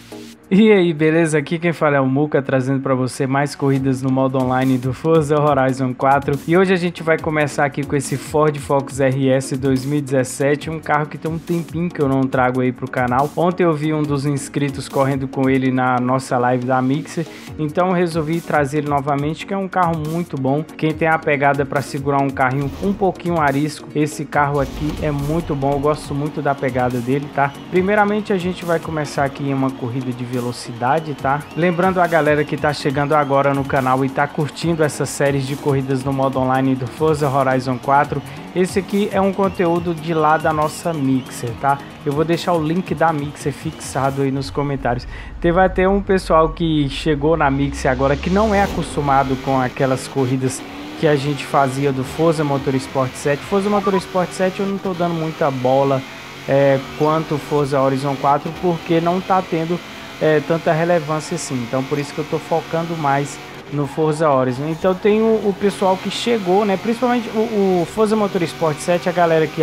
E aí, beleza? Aqui quem fala é o Muka, trazendo para você mais corridas no modo online do Forza Horizon 4. E hoje a gente vai começar aqui com esse Ford Focus RS 2017, um carro que tem um tempinho que eu não trago aí pro canal. Ontem eu vi um dos inscritos correndo com ele na nossa live da Mixer, então eu resolvi trazer ele novamente, que é um carro muito bom. Quem tem a pegada para segurar um carrinho um pouquinho arisco, esse carro aqui é muito bom, eu gosto muito da pegada dele, tá? Primeiramente a gente vai começar aqui em uma corrida de velocidade, tá? Lembrando a galera que tá chegando agora no canal e tá curtindo essas séries de corridas no modo online do Forza Horizon 4, esse aqui é um conteúdo de lá da nossa Mixer, tá? Eu vou deixar o link da Mixer fixado aí nos comentários. Teve até um pessoal que chegou na Mixer agora que não é acostumado com aquelas corridas que a gente fazia do Forza Motorsport 7. Forza Motorsport 7 eu não tô dando muita bola quanto Forza Horizon 4, porque não tá tendo tanta relevância assim, então por isso que eu tô focando mais no Forza Horizon. Então tem o pessoal que chegou, né, principalmente o Forza Motorsport 7, a galera que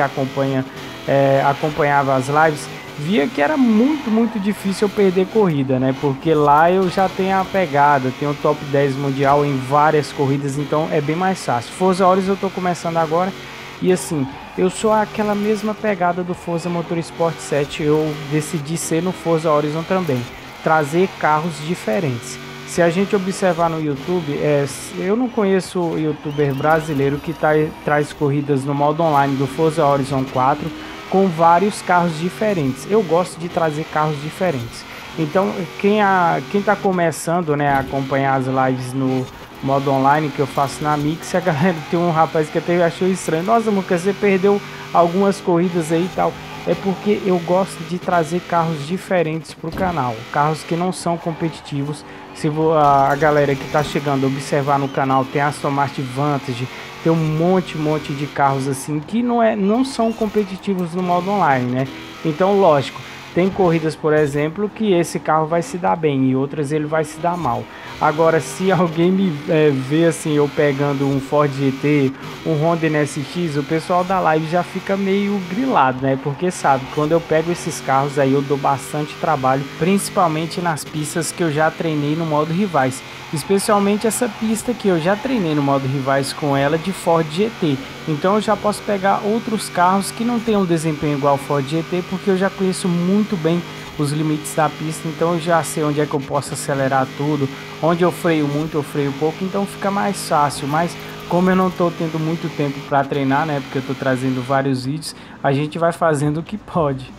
acompanhava as lives, via que era muito difícil eu perder corrida, né, porque lá eu já tenho a pegada, tenho o top 10 mundial em várias corridas, então é bem mais fácil. Forza Horizon eu tô começando agora e assim, eu sou aquela mesma pegada do Forza Motorsport 7, eu decidi ser no Forza Horizon também, trazer carros diferentes. Se a gente observar no YouTube, eu não conheço youtuber brasileiro que traz corridas no modo online do Forza Horizon 4 com vários carros diferentes. Eu gosto de trazer carros diferentes. Então quem está começando, né, a acompanhar as lives no modo online que eu faço na Mix, a galera, tem um rapaz que até achou estranho: nossa, Muka, você perdeu algumas corridas aí e tal. É porque eu gosto de trazer carros diferentes para o canal, carros que não são competitivos. Se a galera que está chegando observar no canal, tem a Aston Martin Vantage, tem um monte de carros assim que não são competitivos no modo online, né? Então, lógico, tem corridas, por exemplo, que esse carro vai se dar bem e outras ele vai se dar mal. Agora, se alguém me vê assim, eu pegando um Ford GT, um Honda NSX, o pessoal da live já fica meio grilado, né? Porque sabe, quando eu pego esses carros aí eu dou bastante trabalho, principalmente nas pistas que eu já treinei no modo rivais. Especialmente essa pista que eu já treinei no modo rivais com ela de Ford GT. Então eu já posso pegar outros carros que não tenham um desempenho igual ao Ford GT, porque eu já conheço muito bem os limites da pista, então eu já sei onde é que eu posso acelerar tudo, onde eu freio muito, eu freio pouco, então fica mais fácil. Mas como eu não estou tendo muito tempo para treinar, né, porque eu estou trazendo vários vídeos, a gente vai fazendo o que pode.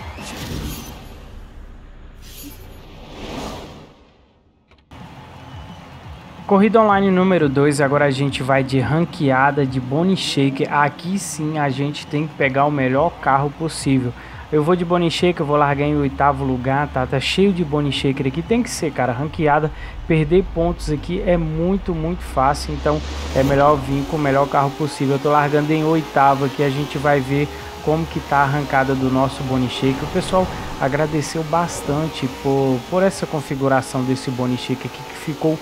Corrida online número 2, agora a gente vai de ranqueada de Bonnie Shaker. Aqui sim a gente tem que pegar o melhor carro possível. Eu vou de Bonnie Shaker, eu vou largar em 8º lugar, tá cheio de Bonnie Shaker aqui, tem que ser, cara, ranqueada, perder pontos aqui é muito fácil, então é melhor vir com o melhor carro possível. Eu tô largando em 8º aqui, a gente vai ver como que tá a arrancada do nosso Bonnie Shaker. O pessoal agradeceu bastante por essa configuração desse Bonnie Shaker aqui, que ficou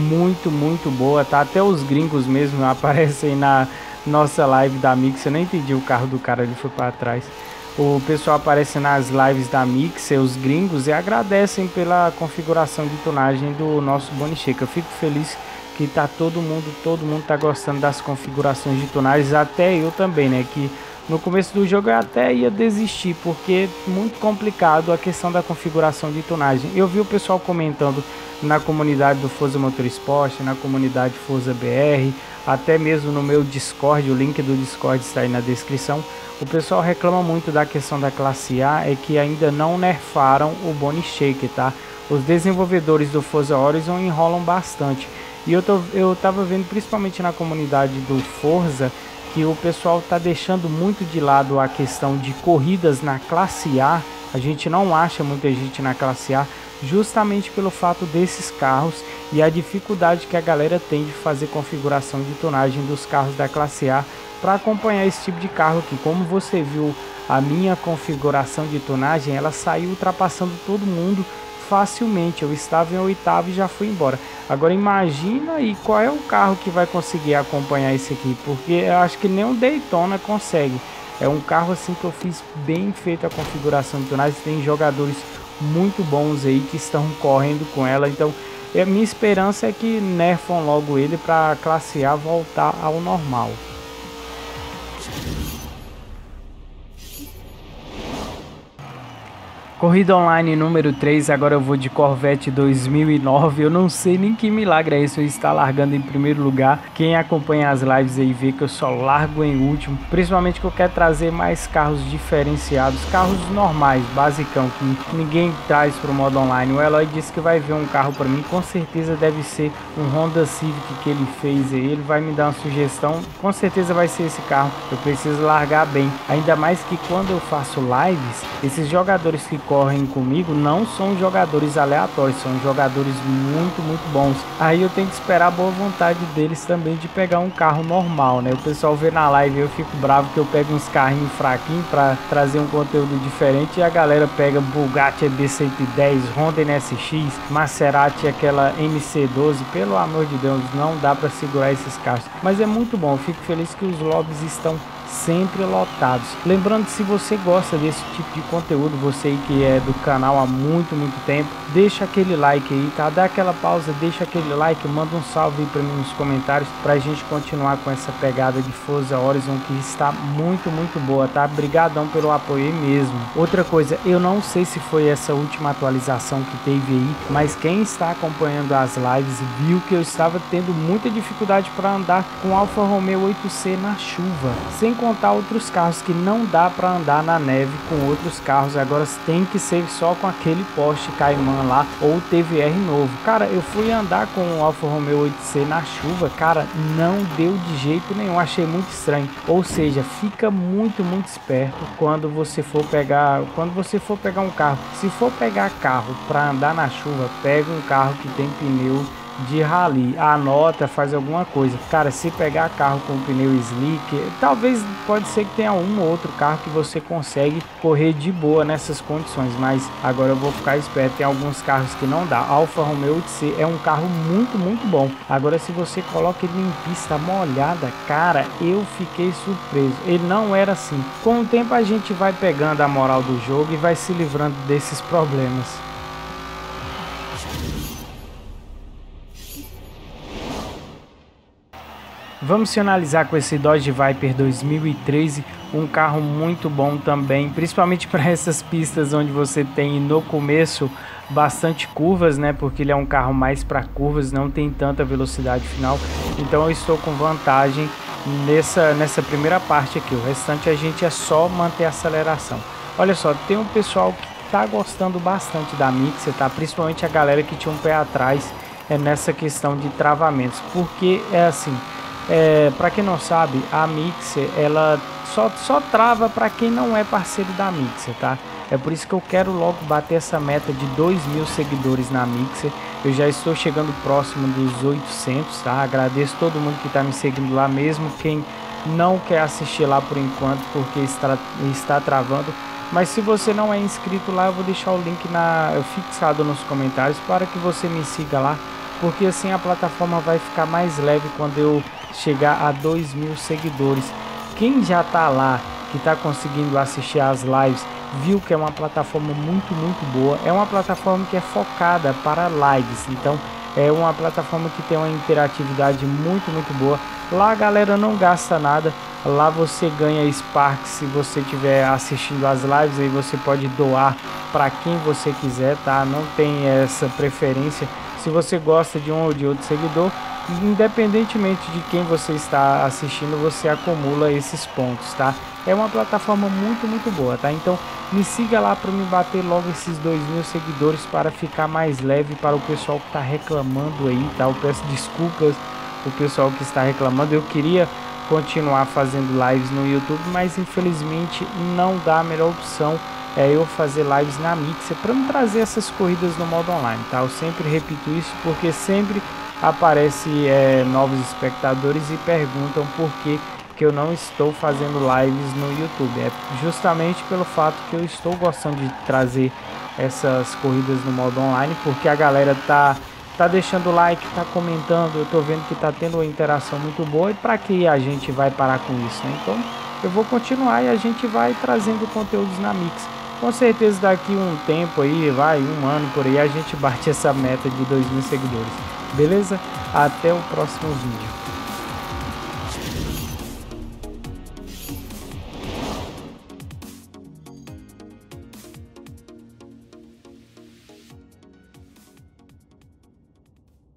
muito boa, tá? Até os gringos mesmo aparecem na nossa live da Mix. Eu nem entendi, o carro do cara ele foi para trás. O pessoal aparece nas lives da Mix, os gringos, e agradecem pela configuração de tonagem do nosso Bonnie Shaker. Eu fico feliz que tá todo mundo tá gostando das configurações de tonagens, até eu também, né, que no começo do jogo eu até ia desistir, porque é muito complicado a questão da configuração de tonagem. Eu vi o pessoal comentando na comunidade do Forza Motorsport, na comunidade Forza BR, até mesmo no meu Discord, o link do Discord está aí na descrição. O pessoal reclama muito da questão da classe A, é que ainda não nerfaram o Bonnie Shaker, tá? Os desenvolvedores do Forza Horizon enrolam bastante. E eu tava vendo principalmente na comunidade do Forza que o pessoal tá deixando muito de lado a questão de corridas na classe A. A gente não acha muita gente na classe A, justamente pelo fato desses carros e a dificuldade que a galera tem de fazer configuração de tonagem dos carros da classe A para acompanhar esse tipo de carro aqui. Como você viu, a minha configuração de tonagem, ela saiu ultrapassando todo mundo facilmente. Eu estava em 8º e já fui embora. Agora imagina aí qual é o carro que vai conseguir acompanhar esse aqui, porque eu acho que nem o Daytona consegue. É um carro assim que eu fiz bem feito a configuração de tonagem. Tem jogadores muito bons aí que estão correndo com ela. Então a minha esperança é que nerfam logo ele para a classe A voltar ao normal. Corrida online número 3, agora eu vou de Corvette 2009, eu não sei nem que milagre é esse, eu estar largando em primeiro lugar. Quem acompanha as lives aí vê que eu só largo em último, principalmente que eu quero trazer mais carros diferenciados, carros normais, basicão, que ninguém traz para o modo online. O Eloy disse que vai ver um carro para mim, com certeza deve ser um Honda Civic que ele fez aí, ele vai me dar uma sugestão, com certeza vai ser esse carro, eu preciso largar bem, ainda mais que quando eu faço lives, esses jogadores que correm comigo não são jogadores aleatórios, são jogadores muito bons. Aí eu tenho que esperar a boa vontade deles também de pegar um carro normal, né? O pessoal vê na live, eu fico bravo que eu pego uns carrinhos fraquinhos para trazer um conteúdo diferente e a galera pega Bugatti EB110, Honda NSX, Maserati, aquela MC12, pelo amor de Deus, não dá para segurar esses carros. Mas é muito bom, eu fico feliz que os lobbies estão sempre lotados. Lembrando que se você gosta desse tipo de conteúdo, você aí que é do canal há muito tempo, deixa aquele like aí, tá? Dá aquela pausa, deixa aquele like, manda um salve aí pra mim nos comentários pra gente continuar com essa pegada de Forza Horizon que está muito boa, tá? Brigadão pelo apoio aí mesmo. Outra coisa, eu não sei se foi essa última atualização que teve aí, mas quem está acompanhando as lives viu que eu estava tendo muita dificuldade para andar com Alfa Romeo 8C na chuva, sem contar outros carros que não dá para andar na neve com outros carros, agora tem que ser só com aquele Porsche Cayman lá ou TVR novo. Cara, eu fui andar com o Alfa Romeo 8C na chuva, cara, não deu de jeito nenhum, achei muito estranho. Ou seja, fica muito esperto quando você for pegar um carro. Se for pegar carro para andar na chuva, pega um carro que tem pneu de rally, anota, faz alguma coisa. Cara, se pegar carro com pneu slick, talvez pode ser que tenha um ou outro carro que você consegue correr de boa nessas condições, mas agora eu vou ficar esperto, tem alguns carros que não dá. Alfa Romeo 8C é um carro muito bom. Agora se você coloca ele em pista molhada, cara, eu fiquei surpreso, ele não era assim. Com o tempo a gente vai pegando a moral do jogo e vai se livrando desses problemas. Vamos finalizar com esse Dodge Viper 2013, um carro muito bom também, principalmente para essas pistas onde você tem no começo bastante curvas, né? Porque ele é um carro mais para curvas, não tem tanta velocidade final, então eu estou com vantagem nessa primeira parte aqui. O restante a gente é só manter a aceleração. Olha só, tem um pessoal que tá gostando bastante da Mixer, tá? Principalmente a galera que tinha um pé atrás nessa questão de travamentos, porque é assim. Para quem não sabe, a Mixer ela só trava para quem não é parceiro da Mixer, tá? É por isso que eu quero logo bater essa meta de 2.000 seguidores na Mixer. Eu já estou chegando próximo dos 800, tá? Agradeço todo mundo que está me seguindo lá, mesmo quem não quer assistir lá por enquanto porque está travando. Mas se você não é inscrito lá, eu vou deixar o link fixado nos comentários para que você me siga lá, porque assim a plataforma vai ficar mais leve quando eu chegar a 2.000 seguidores. Quem já tá lá, que tá conseguindo assistir as lives, viu que é uma plataforma muito boa. É uma plataforma que é focada para lives, então é uma plataforma que tem uma interatividade muito boa. Lá a galera não gasta nada, lá você ganha Spark. Se você estiver assistindo as lives, aí você pode doar para quem você quiser, tá? Não tem essa preferência. Se você gosta de um ou de outro seguidor, independentemente de quem você está assistindo, você acumula esses pontos, tá? É uma plataforma muito boa, tá? Então me siga lá para me bater logo esses 2.000 seguidores para ficar mais leve para o pessoal que está reclamando aí, tá? Eu peço desculpas o pessoal que está reclamando. Eu queria continuar fazendo lives no YouTube, mas infelizmente não dá. A melhor opção é eu fazer lives na Mixer para me trazer essas corridas no modo online, tá? Eu sempre repito isso porque sempre aparece novos espectadores e perguntam por que eu não estou fazendo lives no YouTube. É justamente pelo fato que eu estou gostando de trazer essas corridas no modo online, porque a galera tá deixando like, tá comentando, eu tô vendo que tá tendo uma interação muito boa, e para que a gente vai parar com isso, né? Então eu vou continuar e a gente vai trazendo conteúdos na Mix. Com certeza daqui um tempo aí, vai, um ano por aí, a gente bate essa meta de 2.000 seguidores. Beleza? Até o próximo vídeo.